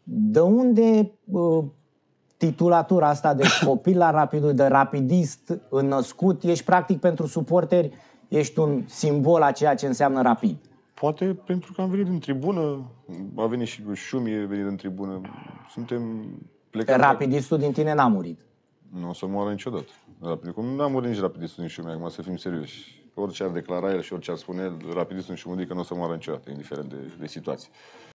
De unde titulatura asta de copil la Rapidul, de rapidist născut? Ești practic pentru suporteri, ești un simbol a ceea ce înseamnă Rapid. Poate pentru că am venit din tribună, a venit și Șumi, a venit din tribună. Suntem plecați. Rapidistul din tine n-a murit. Nu o să moară niciodată. Cum n-a murit nici rapidistul din Șumi, acum să fim serioși. Orice ar declara el și orice ar spune el, rapidistul din Șumudică nu o să moară niciodată, indiferent de situație.